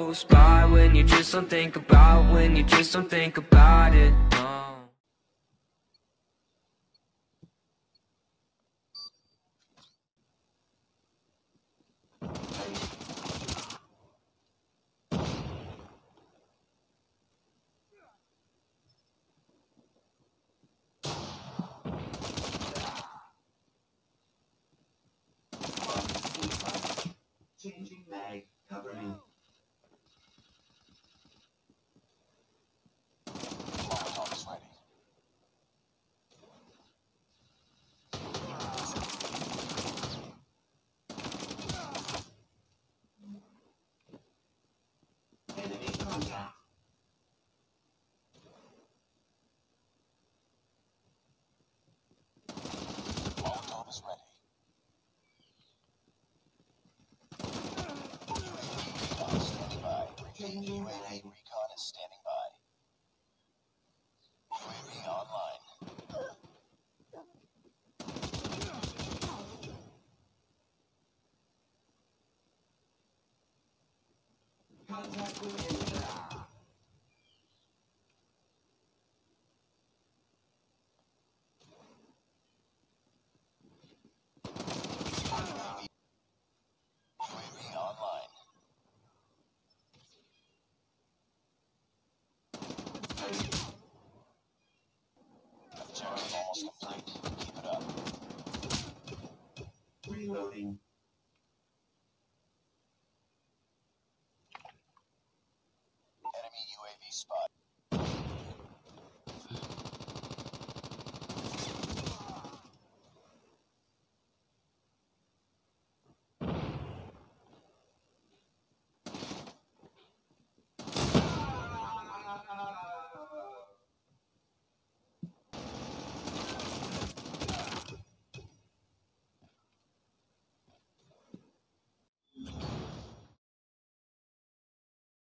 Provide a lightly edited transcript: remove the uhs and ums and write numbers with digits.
goes by when you just don't think about, when you just don't think about it, no. Changing mag, cover me. Molotov is ready. Enemy contact. Molotov is ready. Recon standing by. Changing UAV mag. recon is standing by. UAV online. Contact with enemy. UAV online. Objective almost complete. Keep it up. Reloading. Enemy UAV spotted.